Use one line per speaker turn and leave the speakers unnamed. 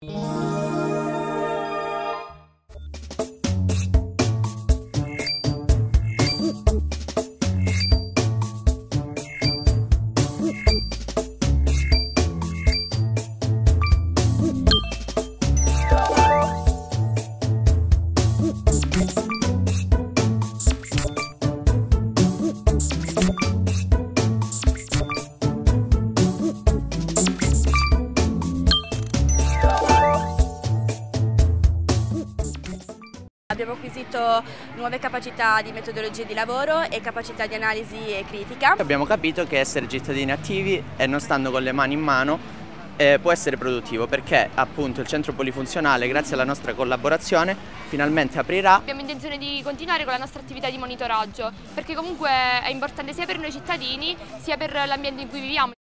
Abbiamo acquisito nuove capacità di metodologie di lavoro e capacità di analisi e critica.
Abbiamo capito che essere cittadini attivi e non stando con le mani in mano può essere produttivo, perché appunto il centro polifunzionale, grazie alla nostra collaborazione, finalmente aprirà.
Abbiamo intenzione di continuare con la nostra attività di monitoraggio, perché comunque è importante sia per noi cittadini sia per l'ambiente in cui viviamo.